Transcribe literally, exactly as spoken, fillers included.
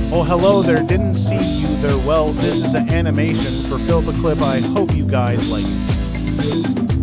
Oh, hello there. Didn't see you there. Well, this is an animation for Phil the Clip. I hope you guys like it.